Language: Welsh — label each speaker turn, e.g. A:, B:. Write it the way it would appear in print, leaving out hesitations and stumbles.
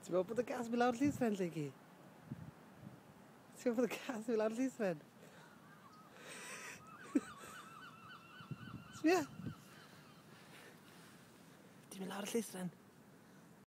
A: Ti'n meddwl bod y gas mynd lawr llistren lle ci? Ti'n meddwl bod y gas mynd lawr llistren? Sbia? Ti'n mynd lawr y llistren?